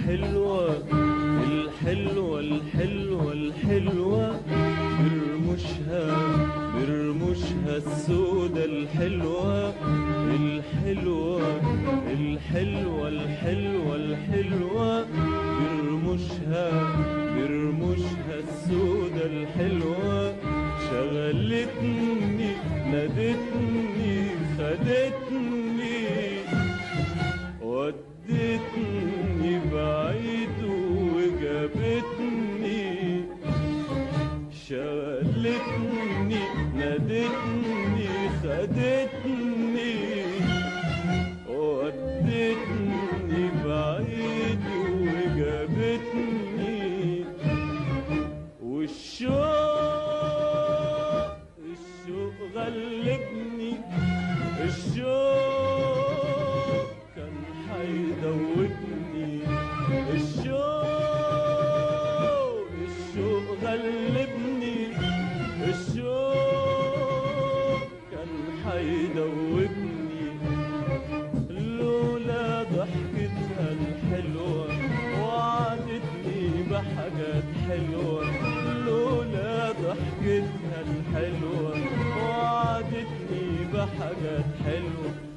الحلوة الحلوة الحلوة الحلوة برموشها السودة الحلوة الحلوة الحلوة الحلوة الحلوة برموشها السودة الحلوة شغلتني نادتني خدتني ودتني بعيد وجابتني شغلتني نادتني خدتني ودتني بعيد وجابتني الشوق غلبني الشوق كان حيدوبني الشوق غلبني الشوق كان حيدوبني لولا ضحكتها الحلوة وعدتني بحاجات حلوة لولا ضحكتها الحلوة وعدتني بحاجات حلوة